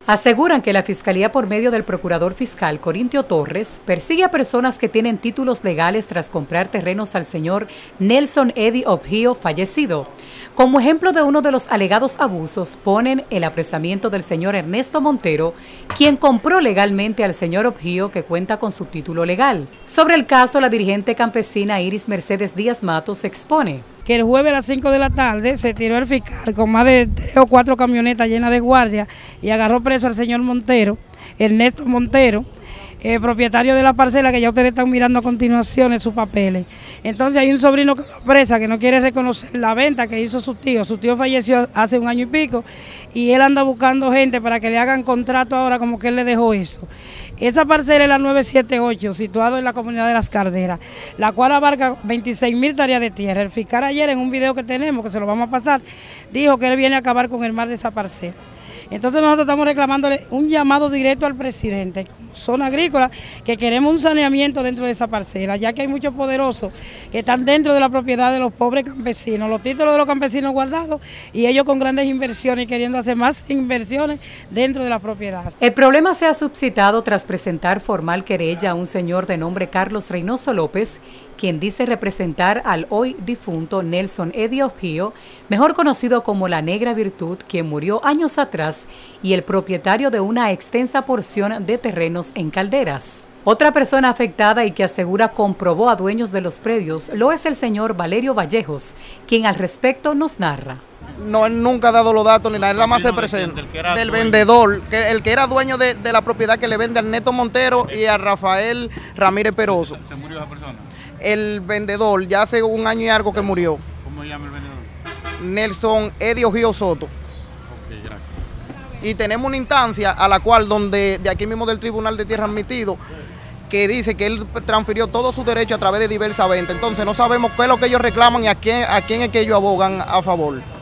Aseguran que la Fiscalía, por medio del Procurador Fiscal Corintio Torres, persigue a personas que tienen títulos legales tras comprar terrenos al señor Nelson Eddie Objío, fallecido. Como ejemplo de uno de los alegados abusos, ponen el apresamiento del señor Ernesto Montero, quien compró legalmente al señor Objío, que cuenta con su título legal. Sobre el caso, la dirigente campesina Iris Mercedes Díaz Matos expone que el jueves a las 5 de la tarde se tiró el fiscal con más de 3 o 4 camionetas llenas de guardia y agarró preso al señor Montero, Ernesto Montero, propietario de la parcela que ya ustedes están mirando a continuación en sus papeles. Entonces hay un sobrino presa que no quiere reconocer la venta que hizo su tío. Su tío falleció hace 1 año y pico y él anda buscando gente para que le hagan contrato ahora como que él le dejó eso. Esa parcela es la 978, situado en la comunidad de Las Carderas, la cual abarca 26.000 tareas de tierra. El fiscal ayer en un video que tenemos, que se lo vamos a pasar, dijo que él viene a acabar con el mar de esa parcela. Entonces nosotros estamos reclamándole un llamado directo al presidente, como zona agrícola, que queremos un saneamiento dentro de esa parcela, ya que hay muchos poderosos que están dentro de la propiedad de los pobres campesinos, los títulos de los campesinos guardados y ellos con grandes inversiones, queriendo hacer más inversiones dentro de la propiedad. El problema se ha suscitado tras presentar formal querella a un señor de nombre Carlos Reynoso López, quien dice representar al hoy difunto Nelson Eddie Objío, mejor conocido como la Negra Virtud, quien murió años atrás, y el propietario de una extensa porción de terrenos en Calderas. Otra persona afectada y que asegura comprobó a dueños de los predios lo es el señor Valerio Vallejos, quien al respecto nos narra. No, él nunca ha dado los datos ni nada, él nada más se presenta. Del vendedor, el que era dueño de la propiedad que le vende a Ernesto Montero y a Rafael Ramírez Peroso. ¿Se murió esa persona? El vendedor, ya hace 1 año y algo que murió. ¿Cómo se llama el vendedor? Nelson Eddie Objío Soto. Ok, gracias. Y tenemos una instancia a la cual, donde de aquí mismo del Tribunal de Tierra admitido, que dice que él transfirió todo su derecho a través de diversas ventas. Entonces no sabemos qué es lo que ellos reclaman y a quién es que ellos abogan a favor.